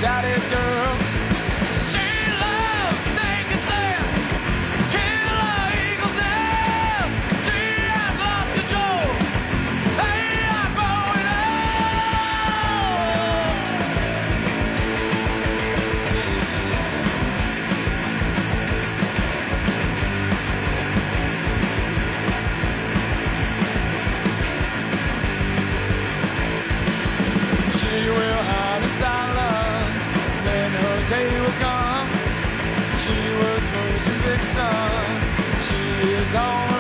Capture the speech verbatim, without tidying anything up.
daddy's girl. She loves snake and sand, kill her eagle's nest. She has lost control. They are growing She will hide in silence, then her day will come. She was virgin vixen, she is on